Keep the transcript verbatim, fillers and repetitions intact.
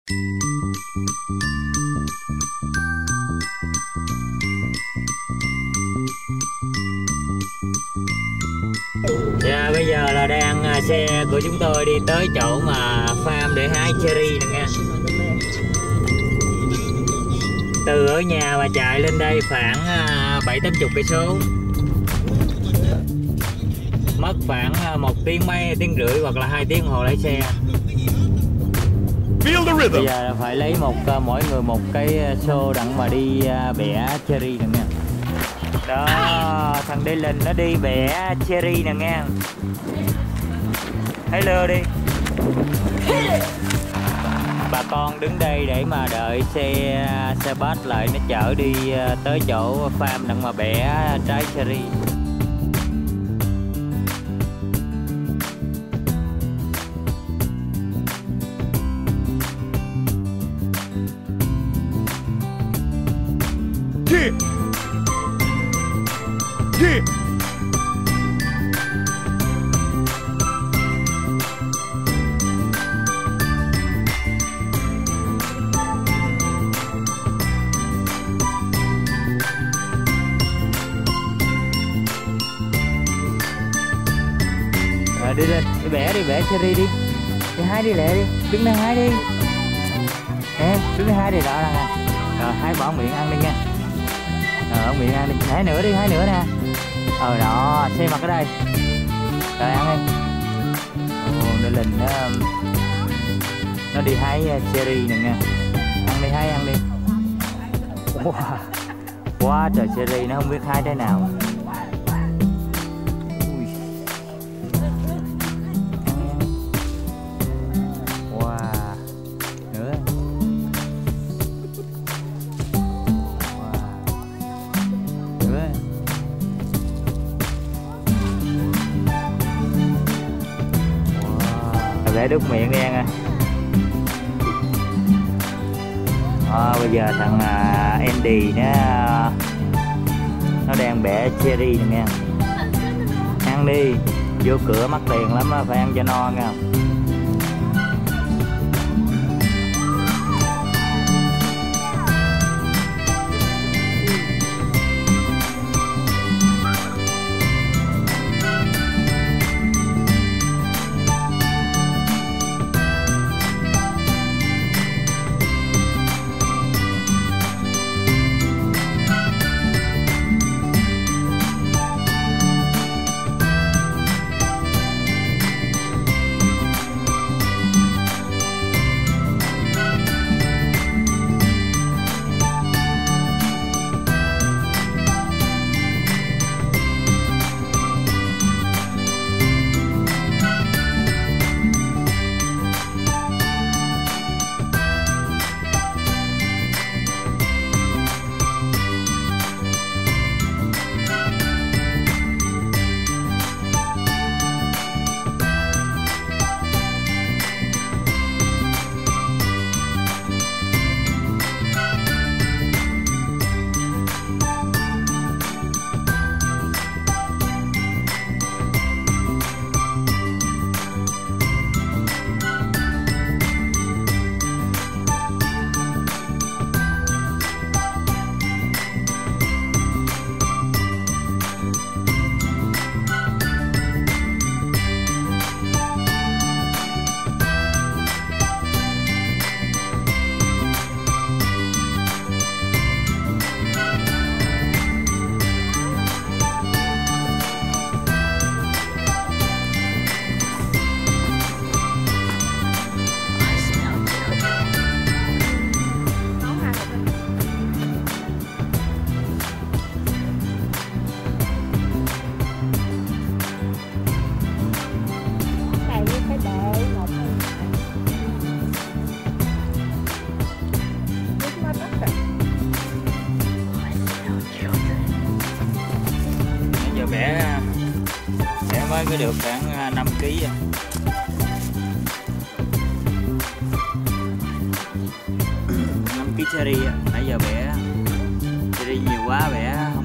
Dạ, bây giờ là đang xe của chúng tôi đi tới chỗ mà farm để hái cherry nè nha. Từ ở nhà mà chạy lên đây khoảng bảy tám chục cây số, mất khoảng một tiếng mấy, tiếng rưỡi hoặc là hai tiếng đồng hồ lái xe. Bây giờ là phải lấy một mỗi người một cái xô đặng mà đi bẻ cherry nè nha. Đó, thằng Đê Linh nó đi bẻ cherry nè nghe. Thấy lưa đi. Bà con đứng đây để mà đợi xe xe bus lại nó chở đi tới chỗ farm đặng mà bẻ trái cherry. Yeah. Yeah. Rồi đi lên, đi bẻ đi, bẻ cherry đi. Đi hái đi lẹ đi, đứng đây hái đi. Nè, đứng đây hái đi đó nè. Rồi hái bỏ miệng ăn đi nha. Rồi ở miệng ăn đi, hái nữa đi, hái nữa nè. Ờ đó, xe mặt ở đây. Rồi ăn đi. Ồ, Đê Linh nó nó đi hái cherry nè nha. Ăn đi, hái ăn đi. Wow, quá trời cherry, nó không biết hái trái nào. Để đút miệng đen à. À, bây giờ thằng uh, Andy nó nó đang bẻ cherry nè nha. Ăn đi, vô cửa mắc tiền lắm á, phải ăn cho no nha. mới có được khoảng năm ký à. năm ký cherry á, nãy giờ bẻ cherry nhiều quá bẻ